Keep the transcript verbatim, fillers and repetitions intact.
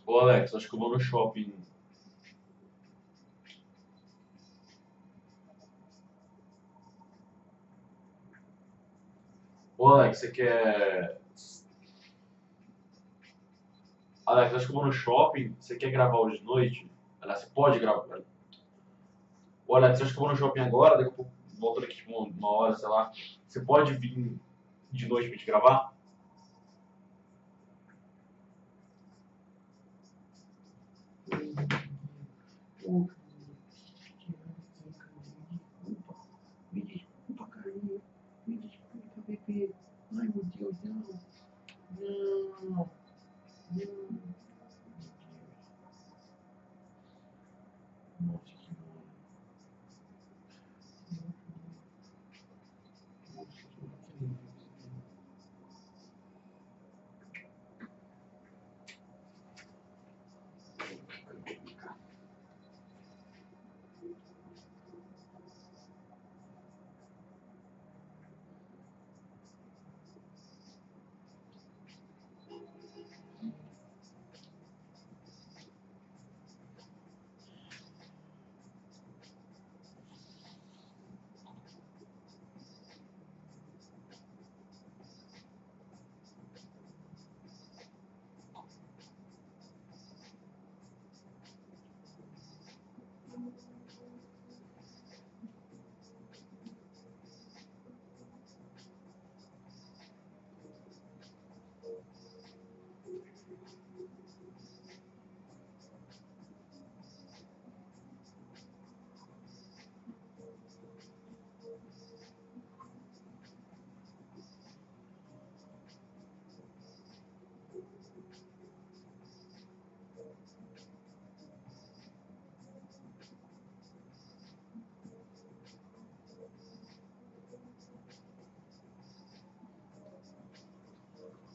Ô Alex, acho que eu vou no shopping. Ô Alex, você quer. Alex, acho que eu vou no shopping. Você quer gravar hoje de noite? Aliás, você pode gravar. Ô Alex, acho que eu vou no shopping agora, daqui a pouco volto daqui tipo, uma uma hora, sei lá. Você pode vir de noite pra gente gravar? Pô, desculpa. Me desculpa, carinho. Me desculpa, bebê. Ai, meu Deus, não. Não. Não.